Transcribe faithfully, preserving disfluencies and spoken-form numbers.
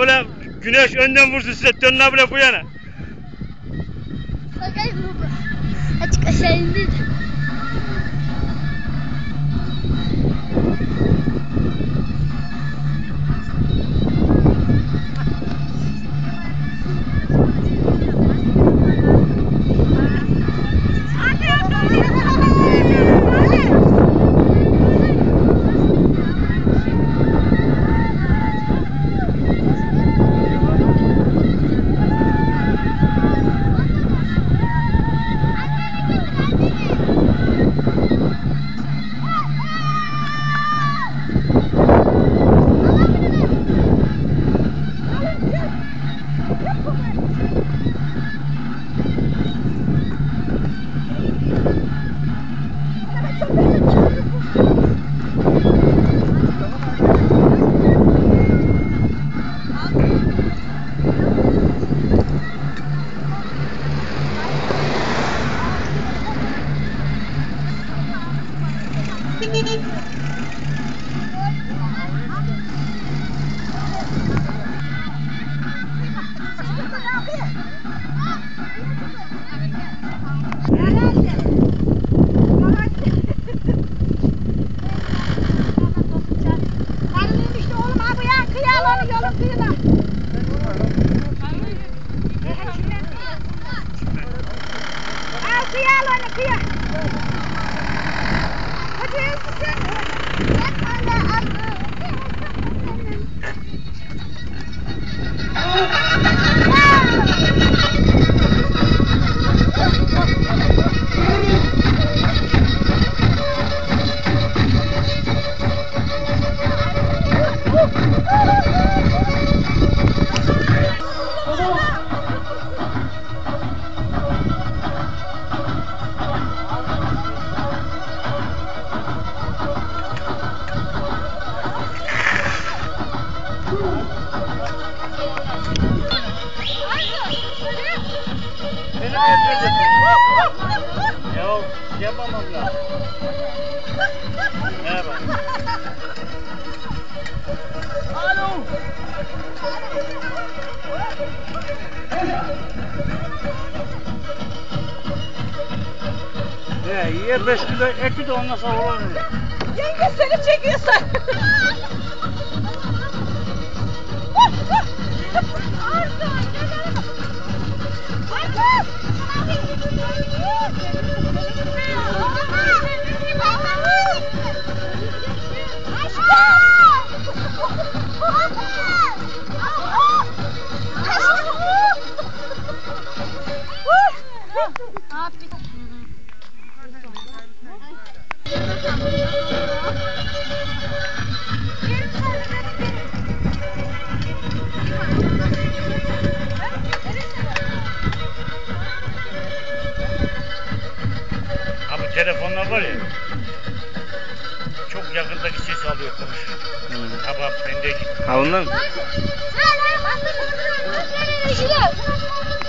böyle güneş önden vursun size dönün böyle bu yana. Bakayım baba. Açık aşağı indir. Ya yapamam ya. Merhaba. Alo. He, yer beş kilo eti de ondan sonra olur mu? Yenge seni çekiyorsun. Abi telefonlar var ya, çok yakındaki ses alıyor konuşuyor. Hmm. Tamam ben de gittim. Ha ondan mı?